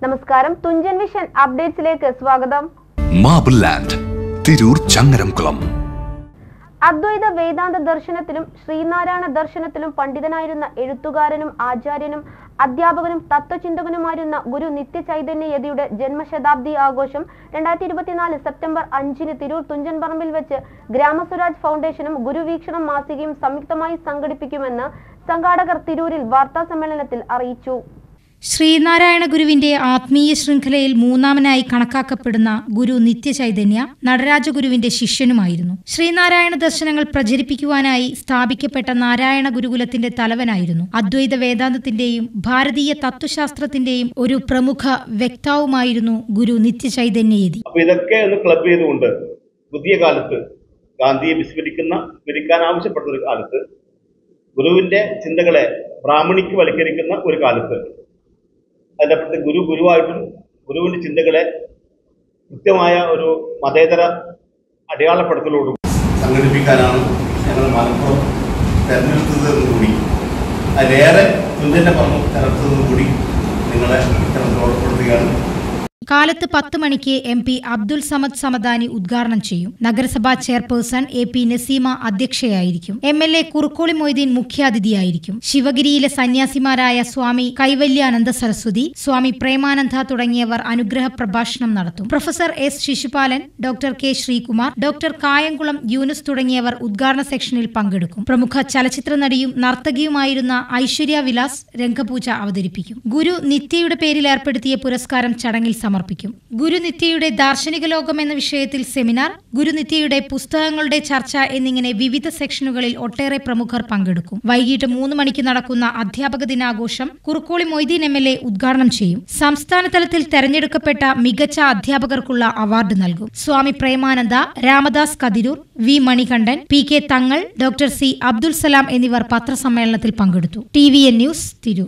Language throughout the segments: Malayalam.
നമസ്കാരം, തുഞ്ചൻ വിഷൻ അപ്ഡേറ്റ്സിലേക്ക് സ്വാഗതം. Marble land, Tirur Changaramkulam. അദ്വൈത വേദാന്ത ദർശനത്തിലും ശ്രീനാരായണ ദർശനത്തിലും പണ്ഡിതനായിരുന്ന എഴുത്തുകാരനും ആചാര്യനും അധ്യാപകനും തത്വചിന്തകനുമായിരുന്ന ഗുരു നിത്യചൈതന്യയതിയുടെ ജന്മശതാബ്ദി ആഘോഷം 2024 സെപ്റ്റംബർ 5 തിരൂർ തുഞ്ചൻ പറമ്പിൽ വെച്ച് ഗ്രാമസ്വരാജ് ഫൗണ്ടേഷനും ഗുരുവീക്ഷണം മാസികയും സംയുക്തമായി സംഘടിപ്പിക്കുമെന്ന് സംഘാടകർ തിരൂരിൽ വാർത്താസമ്മേളനത്തിൽ അറിയിച്ചു. ശ്രീനാരായണ ഗുരുവിന്റെ ആത്മീയ ശൃംഖലയിൽ മൂന്നാമനായി കണക്കാക്കപ്പെടുന്ന ഗുരു നിത്യചൈതന്യ നടരാജഗുരുവിന്റെ ശിഷ്യനുമായിരുന്നു. ശ്രീനാരായണ ദർശനങ്ങൾ പ്രചരിപ്പിക്കുവാനായി സ്ഥാപിക്കപ്പെട്ട നാരായണ ഗുരുകുലത്തിന്റെ തലവനായിരുന്നു. അദ്വൈത വേദാന്തത്തിന്റെയും ഭാരതീയ തത്വശാസ്ത്രത്തിന്റെയും ഒരു പ്രമുഖ വ്യക്താവുമായിരുന്നു ഗുരു നിത്യചൈതന്യയതി. ഇതൊക്കെ ഒന്ന് ക്ലബ് ചെയ്തുകൊണ്ട് പുതിയ കാലത്ത് ഗാന്ധിയെ വിസ്മരിക്കാൻ ആവശ്യപ്പെടുന്ന ഒരു കാലത്ത്, ഗുരുവിന്റെ ചിന്തകളെ ബ്രാഹ്മണിക്ക് ഒരു കാലത്ത്, അതിൻ്റെ ഗുരുവായിട്ടും ഗുരുവിൻ്റെ ചിന്തകളെ കൃത്യമായ ഒരു മതേതര അടയാളപ്പെടുത്തലോടും സംഘടിപ്പിക്കാനാണ് ഞങ്ങൾ മലപ്പുറം തെരഞ്ഞെടുത്തതെന്ന് കൂടി, അതിലേറെ തുഞ്ചന്റെ പറമ്പ് തെരഞ്ഞെടുത്തതെന്ന് കൂടി നിങ്ങളെ ഓർമ്മപ്പെടുത്തുകയാണ്. കാലത്ത് 10 മണിക്ക് MP അബ്ദുൽ സമദ് സമദാനി ഉദ്ഘാടനം ചെയ്യും. നഗരസഭാ ചെയർപേഴ്സൺ AP നസീമ അധ്യക്ഷയായിരിക്കും. MLA കുറുക്കോളി മൊയ്തീൻ മുഖ്യാതിഥിയായിരിക്കും. ശിവഗിരിയിലെ സന്യാസിമാരായ സ്വാമി കൈവല്യാനന്ദ സരസ്വതി, സ്വാമി പ്രേമാനന്ദ തുടങ്ങിയവർ അനുഗ്രഹ പ്രഭാഷണം നടത്തും. Professor S Sisupalan, doctor K Sreekumar, doctor Kayamkulam Yunus തുടങ്ങിയവർ ഉദ്ഘാടന സെക്ഷനിൽ പങ്കെടുക്കും. പ്രമുഖ ചലച്ചിത്ര നടിയും നർത്തകിയുമായിരുന്ന ഐശ്വര്യ വിലാസ് രംഗപൂജ അവതരിപ്പിക്കും. ഗുരു നിത്യയുടെ പേരിൽ ഏർപ്പെടുത്തിയ പുരസ്കാരം ചടങ്ങിൽ സമർപ്പിക്കും. ഗുരുനിത്യയുടെ ദാർശനിക ലോകം എന്ന വിഷയത്തിൽ സെമിനാർ, ഗുരുനിത്യയുടെ പുസ്തകങ്ങളുടെ ചർച്ച എന്നിങ്ങനെ വിവിധ സെക്ഷനുകളിൽ ഒട്ടേറെ പ്രമുഖർ പങ്കെടുക്കും. വൈകിട്ട് 3 മണിക്ക് നടക്കുന്ന അധ്യാപക ദിനാഘോഷം കുറുക്കോളി മൊയ്തീൻ MLA ഉദ്ഘാടനം ചെയ്യും. സംസ്ഥാന തലത്തിൽ തെരഞ്ഞെടുക്കപ്പെട്ട മികച്ച അധ്യാപകർക്കുള്ള അവാർഡ് നൽകും. Swami Premananda, Ramadas Kathiroor, V Manikandan, PK Thangal, doctor C Abdul Salam എന്നിവർ പത്രസമ്മേളനത്തിൽ പങ്കെടുത്തു. TVN news, Tirur.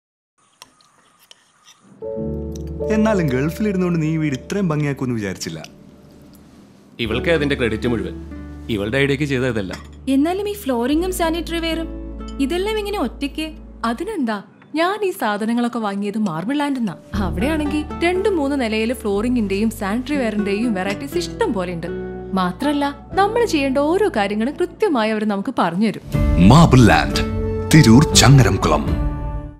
എന്നാലും ഗൾഫിലിരുന്നുകൊണ്ട് നീ വീട് ഇത്രയും ഭംഗിയാക്കുമെന്ന് വിചാരിച്ചില്ല. ഇവൾക്ക് അതിന്റെ ക്രെഡിറ്റ് മുഴുവൻ ഇവളുടെ ഐഡിയക്ക് ചെയ്തതല്ല. എന്നാലും ഈ ഫ്ലോറിംഗും സാനിറ്ററി വെയറും ഇതെല്ലാം ഇങ്ങനെ ഒറ്റയ്ക്ക്? അതിനെന്താ, ഞാൻ ഈ സാധനങ്ങളൊക്കെ വാങ്ങിയത് മാർബിൾ ലാൻഡെന്നാ. അവിടെയാണെങ്കിൽ 2-3 നിലയിൽ ഫ്ലോറിംഗിന്റെയും സാനിറ്ററി വെയറിന്റെയും വെറൈറ്റീസ് ഇഷ്ടം പോലെ ഉണ്ട്. മാത്രല്ല, നമ്മൾ ചെയ്യേണ്ട ഓരോ കാര്യങ്ങളും കൃത്യമായി അവർ നമുക്ക് പറഞ്ഞുതരും. Marble land, Tirur Changaramkulam.